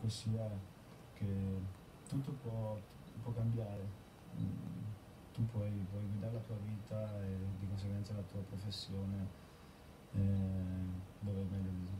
comunque sia che tutto può cambiare. Mm, Tu puoi guidare la tua vita e di conseguenza la tua professione dove è meglio di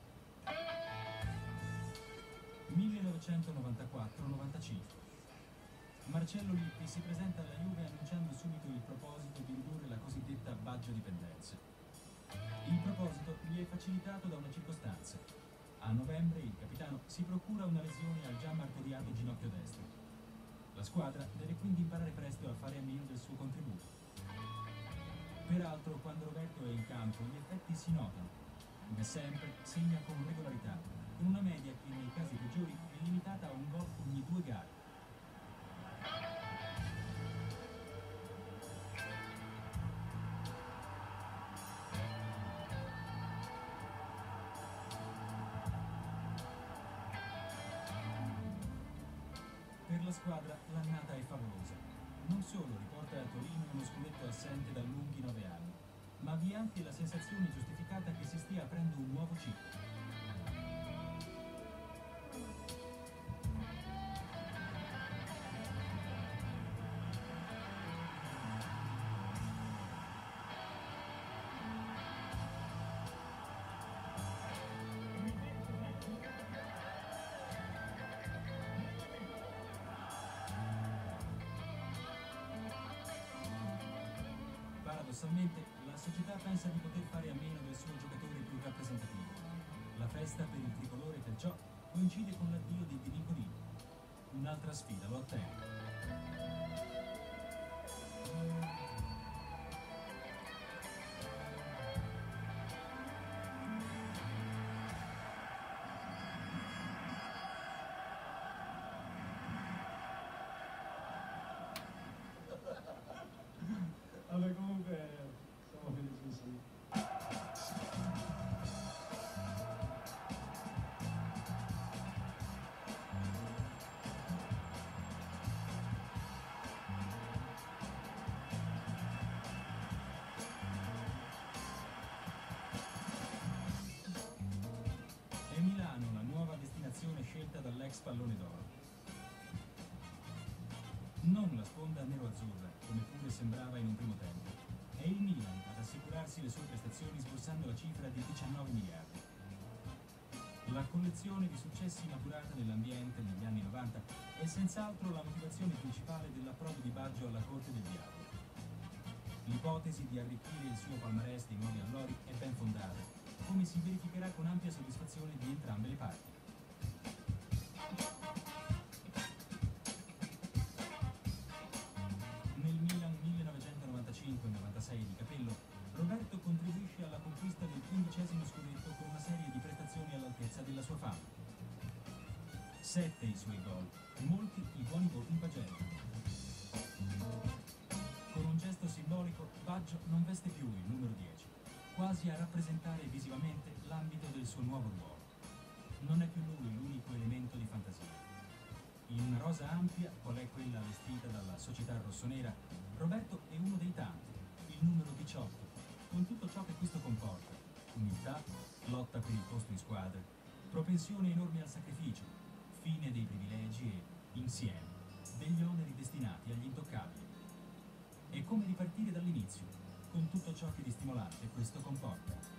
1994-95. Marcello Lippi si presenta alla Juve annunciando subito il proposito di ridurre la cosiddetta Baggio dipendenza. Il proposito gli è facilitato da una circostanza. A novembre il capitano si procura una lesione al già martoriato ginocchio destro. La squadra deve quindi imparare presto a fare a meno del suo contributo. Peraltro, quando Roberto è in campo, gli effetti si notano. Come sempre, segna con regolarità, con una media che nei casi peggiori è limitata a un gol ogni 2 gare. Per la squadra l'annata è favolosa. Non solo riporta a Torino uno scudetto assente da lunghi 9 anni, ma vi è anche la sensazione giustificata che si stia aprendo un nuovo ciclo. Paradossalmente, la società pensa di poter fare a meno del suo giocatore più rappresentativo. La festa per il tricolore perciò coincide con l'addio di Di Nicolini. Un'altra sfida lo attende. Vabbè, comunque siamo felicissimi. È Milano la nuova destinazione scelta dall'ex pallone d'oro. Non la sponda nero-azzurra, come pure sembrava in un primo tempo. È il Milan ad assicurarsi le sue prestazioni sborsando la cifra di 19 miliardi. La collezione di successi maturata nell'ambiente negli anni 90 è senz'altro la motivazione principale dell'approdo di Baggio alla corte del diavolo. L'ipotesi di arricchire il suo palmarès di nuovi allori è ben fondata, come si verificherà con ampia soddisfazione di entrambe le parti. Nel Milan 1995-96 di Capello, Roberto contribuisce alla conquista del 15° scudetto con una serie di prestazioni all'altezza della sua fama. 7 i suoi gol, molti i buoni voti in pagella. Con un gesto simbolico, Baggio non veste più il numero 10, quasi a rappresentare visivamente l'ambito del suo nuovo ruolo. Non è più lui l'unico elemento di fantasia. In una rosa ampia, qual è quella vestita dalla società rossonera, Roberto è uno dei tanti, il numero 18, con tutto ciò che questo comporta: umiltà, lotta per il posto in squadra, propensione enorme al sacrificio, fine dei privilegi e, insieme, degli oneri destinati agli intoccabili. È come ripartire dall'inizio, con tutto ciò che di stimolante questo comporta.